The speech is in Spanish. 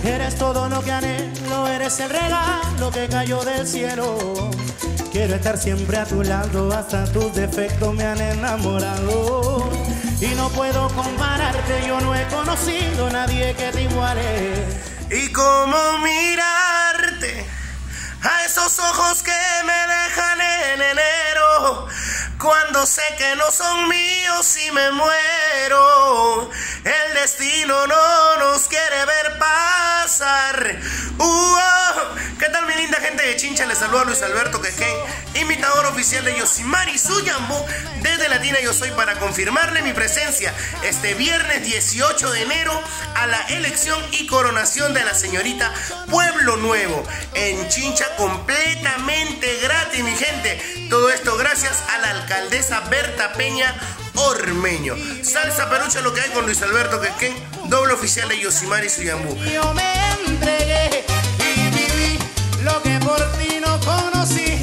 Eres todo lo que anhelo, eres el regalo que cayó del cielo. Quiero estar siempre a tu lado, hasta tus defectos me han enamorado. Y no puedo compararte, yo no he conocido a nadie que te iguale. Y cómo mirarte a esos ojos que me dejan en enero, cuando sé que no son míos y me muero. El destino no nos quiere ver pasar. ¿Qué tal, mi linda gente de Chincha? Les saluda Luis Alberto Quequén, imitador oficial de Yosimari Suyambú desde Latina Yo Soy, para confirmarle mi presencia este viernes 18 de enero a la elección y coronación de la señorita Pueblo Nuevo en Chincha, completamente gratis, mi gente. Todo esto gracias a la alcaldesa Berta Peña Ormeño. Salsa perucha, lo que hay con Luis Alberto Quequén, doble oficial de Yosimari Suyambú. Yo me entregué y viví lo que por ti no conocí.